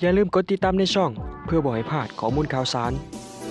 อย่าลืมกดติดตามในช่องเพื่อบ่ให้พลาดข้อมูลข่าวสาร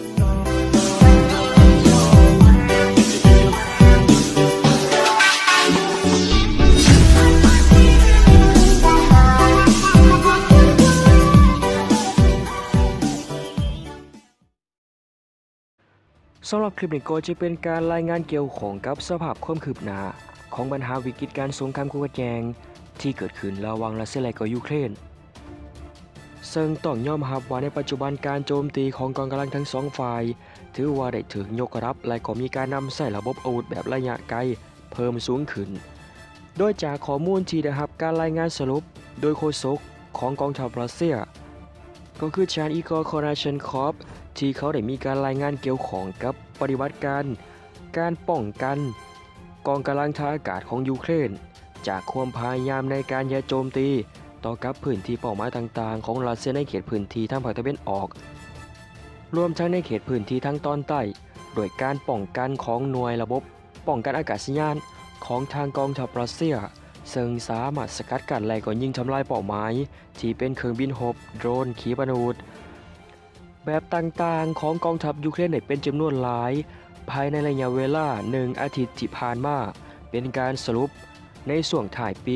สำหรับคลิปนี้ก็จะเป็นการรายงานเกี่ยวของกับสภาพความคืบหน้าของปัญหาวิกฤตการสงครามคู่ขัดแย้งที่เกิดขึ้นระหว่างรัสเซียและก็ยูเครนซึ่งต้องยอมรับว่าในปัจจุบันการโจมตีของกองกำลังทั้งสองฝ่ายถือว่าได้ถูกยกรับและก็มีการนำใช้ระบบอาวุธแบบระยะไกลเพิ่มสูงขึ้นโดยจากข้อมูลที่ได้รับการรายงานสรุปโดยโฆษกของกองทัพรัสเซียก็คือชาญอีกอร์ คอราเชนคอฟที่เขาได้มีการรายงานเกี่ยวของกับปฏิบัติการป้องกันกองกำลังทางอากาศของยูเครนจากความพยายามในการโจมตีต่อกับพื้นที่เป้าหมายต่างๆของรัสเซียในเขตพื้นที่ทางภาคตะวันออกรวมทั้งในเขตพื้นที่ทางตอนใต้โดยการป้องกันของหน่วยระบบป้องกันอากาศยานของทางกองทัพรัสเซียซึ่งสามารถสกัดกั้นและก็ยิงทำลายเป้าหมายที่เป็นเครื่องบินรบโดรนขีปนาวุธแบบต่างๆของกองทัพยูเครนได้เป็นจำนวนหลายภายในระยะเวลา1 อาทิตย์ที่ผ่านมาเป็นการสรุปในช่วงถ่ายปี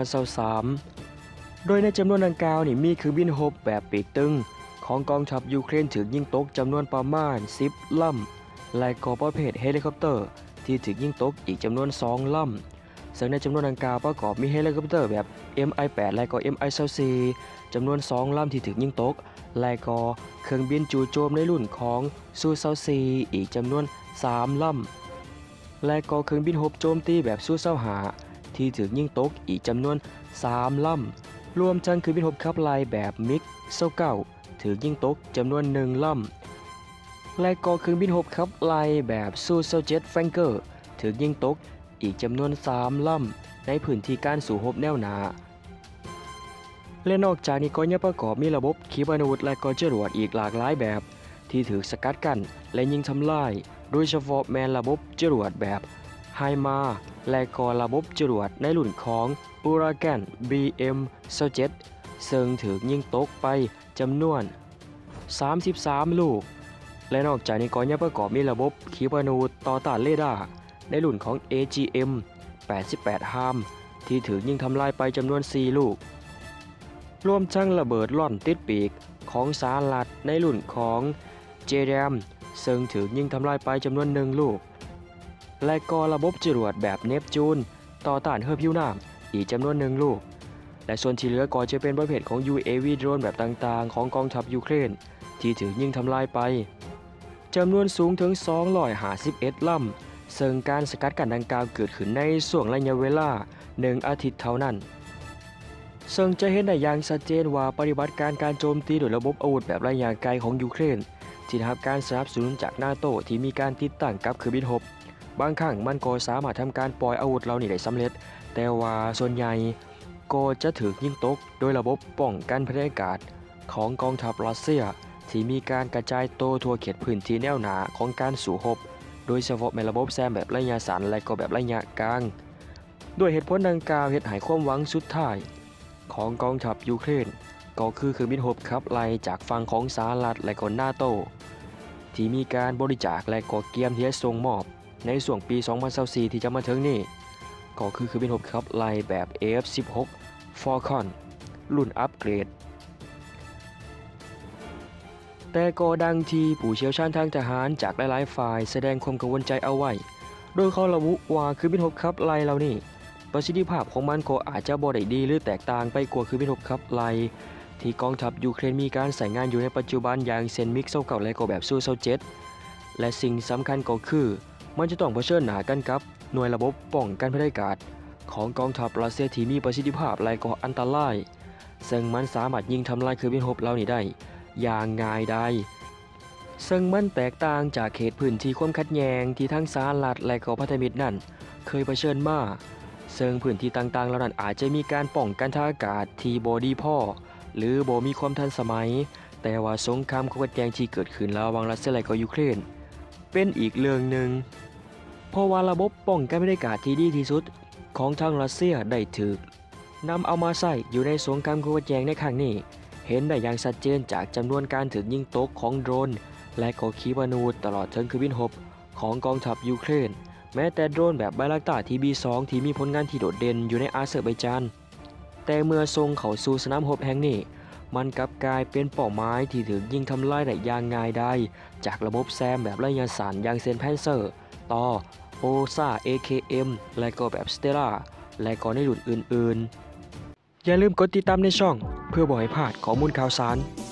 2023 โดยในจำนวนดังกล่าวมีเครื่องบินรบแบบปีกตึงของกองทัพยูเครนถูกยิงตกจำนวนประมาณ10 ลำและก็ประเภทเฮลิคอปเตอร์ที่ถูกยิงตกอีกจำนวน2 ลำซึ่งในจำนวนดังกล่าวประกอบมีเฮลิคอปเตอร์แบบ Mi-8 และก็ Mi-24 จำนวน2 ลำที่ถูกยิงตกและก็เครื่องบินจู่โจมในรุ่นของซู-24อีกจำนวน3 ลำและก็เครื่องบินรบโจมตีแบบซู-25ที่ถูกยิงตกอีกจำนวน3 ลำรวมทั้งเครื่องบินรบขับไล่แบบมิก29ถูกยิงตกจำนวน1 ลำและก็เครื่องบินรบขับไล่แบบซู-27แฟรงเกอร์ถูกยิงตกอีกจำนวน3 ลำในพื้นที่การสู้รบแนวหน้าและนอกจากนี้ก็ยังประกอบมีระบบขีปนาวุธและก็จรวดอีกหลากหลายแบบที่ถูกสกัดกั้นและยิงทำลายโดยเฉพาะแมนระบบจรวดแบบไฮมาและก็ระบบจรวดในรุ่นของอูราแกน BM-27ซึ่งถูกยิงตกไปจำนวน33 ลูกและนอกจากนี้ก็ยังประกอบมีระบบขีปนาวุธต่อต้านเรดาร์ในรุ่นของ AGM-88 ฮามที่ถูกยิงทำลายไปจำนวน4 ลูกรวมทั้งระเบิดล่อนติดปีกของสหรัฐในรุ่นของ JDAM ซึ่งถูกยิงทำลายไปจำนวน1 ลูกและก็ระบบจรวดแบบเนปจูนต่อต้านเรือผิวน้ำอีกจำนวน1 ลูกและส่วนที่เหลือก็จะเป็นประเภทของ UAV โดรนแบบต่างๆของกองทัพยูเครนที่ถูกยิงทำลายไปจำนวนสูงถึง251 ลำซึ่งการสกัดกั้นดังกล่าวเกิดขึ้นในช่วงระยะเวลา1 อาทิตย์เท่านั้นซึ่งจะเห็นได้อย่างชัดเจนว่าปฏิบัติการโจมตีโดยระบบอาวุธแบบระยะไกลของยูเครนที่ได้รับการสนับสนุนจากนาโตที่มีการติดตั้งกับเครื่องบินรบบางครั้งมันก็สามารถทำการปล่อยอาวุธเหล่านี้ได้สำเร็จแต่ว่าส่วนใหญ่ก็จะถูกยิงตกโดยระบบป้องกันภัยอากาศของกองทัพรัสเซียที่มีการกระจายตัวทั่วเขตพื้นที่แนวหน้าของการสู้รบโดยเฉพาะในระบบแซมแบบระยะสั้นและก็แบบระยะกลางด้วยเหตุผลดังกล่าวเฮ็ดให้ความหวังสุดท้ายของกองทัพยูเครนก็คือเครื่องบินรบขับไล่จากฝั่งของสหรัฐและก็นาโตที่มีการบริจาคและก็เตรียมที่จะส่งมอบในช่วงปี 2024 ที่จะมาถึงนี้ก็คือเครื่องบินรบขับไล่แบบ F-16 Falcon รุ่นอัปเกรดแต่ก็ดังที่ผู้เชี่ยวชาญทางทหารจากหลายๆฝ่ายแสดงความกังวลใจเอาไว้โดยเขาระบุว่าเครื่องบินรบขับไล่เหล่านี้ประสิทธิภาพของมันก็อาจจะบ่ได้ดีหรือแตกต่างไปกว่าเครื่องบินรบขับไล่ที่กองทัพยูเครนมีการใช้งานอยู่ในปัจจุบันอย่างเช่นมิก29และก็แบบซู-27และสิ่งสำคัญก็คือมันจะต้องเผชิญหน้ากันกับหน่วยระบบป้องกันภัยอากาศของกองทัพรัสเซียที่มีประสิทธิภาพและก็อันตรายซึ่งมันสามารถยิงทำลายเครื่องบินรบเหล่านี้ได้อย่างง่ายดายซึ่งมันแตกต่างจากเขตพื้นที่ความขัดแย้งที่ทั้งสหรัฐและก็พันธมิตรนั่นเคยเผชิญมาซึ่งพื้นที่ต่างๆเหล่านั้นอาจจะมีการป้องกันทางอากาศที่บ่ดีพอหรือบ่มีความทันสมัยแต่ว่าสงครามความขัดแย้งที่เกิดขึ้นระหว่างรัสเซียและก็ยูเครนเป็นอีกเรื่องหนึ่งเพราะว่าระบบป้องกันภัยอากาศที่ดีที่สุดของทางรัสเซียได้ถูกนำเอามาใช้อยู่ในสงครามความขัดแย้งในครั้งนี้เห็นได้อย่างชัดเจนจากจำนวนการถึกยิงตกของโดรนและก็ขีปนาวุธตลอดถึงเครื่องบินรบของกองทัพยูเครนแม้แต่โดรนแบบไบลักตา TB2 ที่มีผลงานที่โดดเด่นอยู่ในอาเซอร์ไบจานแต่เมื่อส่งเข้าสู่สนามรบแห่งนี้มันกลับกลายเป็นเป้าหมายที่ถูกยิงทำลายได้อย่างง่ายดายจากระบบแซมแบบระยะสั้นอย่างเซนแพนเซอร์ต่อโอซา AKM และก็แบบสเตล่าและก็ในรุ่นอื่นๆอย่าลืมกดติดตามในช่องเพื่อบ่ให้พลาดข้อมูลข่าวสาร